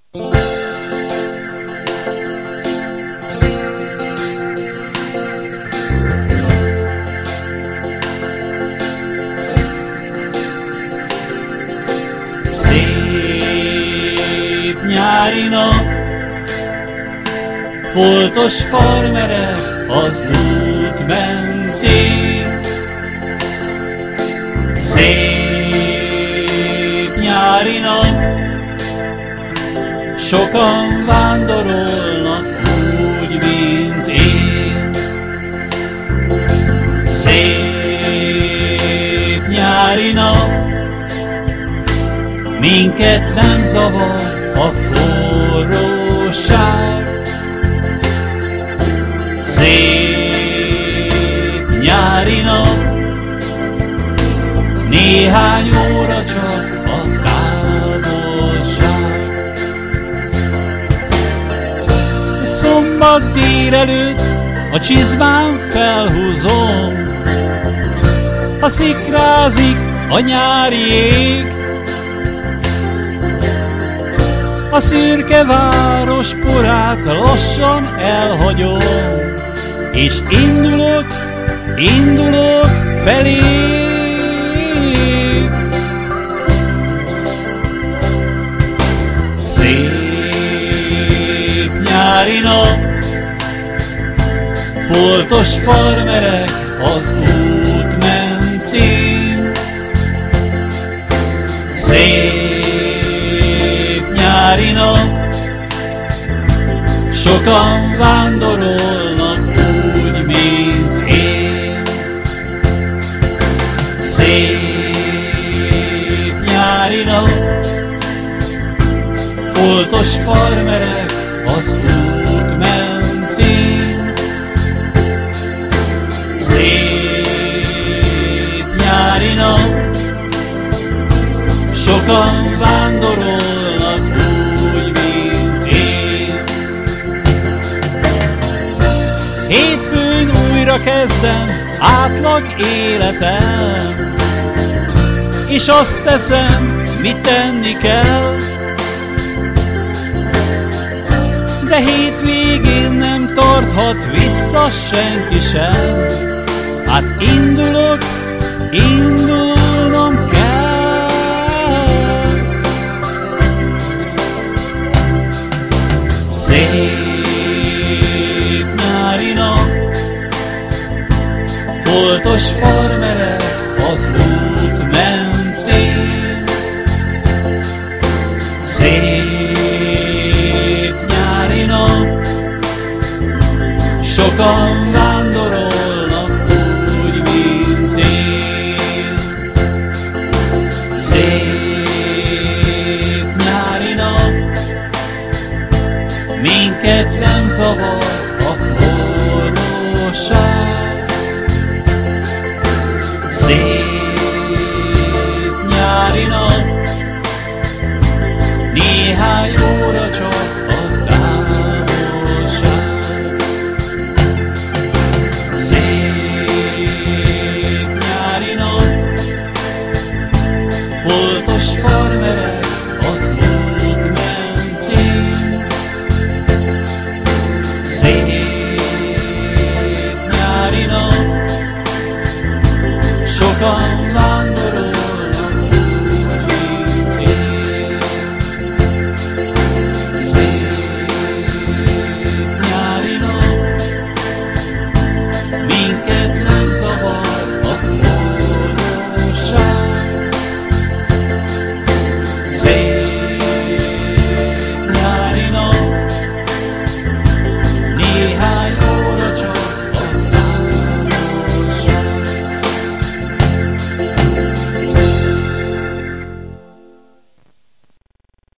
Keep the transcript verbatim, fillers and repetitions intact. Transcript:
Szép nyári nap, foltos farmerek az út mentén. Szép nyári nap, sokan vándorolnak úgy, mint én. Szép nyári nap, minket nem zavar a forróság. Szép nyári nap, néhány óra csak a távolság. Szombat délelőtt a csizmám felhúzom, ha szikrázik a nyári ég. A szürke város porát lassan elhagyom, és indulok, indulok felé. Szép nyári nap, foltos farmerek az út mentén. Szép nyári nap, sokan vándorolnak úgy, mint én. Szép nyári nap, foltos farmerek az út mentén. Szép nyári nap, sokan vándorolnak úgy, mint én. Hétfőn újra kezdem átlag életem, és azt teszem, mit tenni kell. De hétvégén nem tarthat vissza senki sem, hát indulok, indulnom kell. Szép nyári nap, foltos farmerek az út mentén. Szép nyári nap, sokan vándorolnak úgy, mint én. Szép nyári nap, minket nem zavar a forróság. Szép nyári nap, néhány óra csak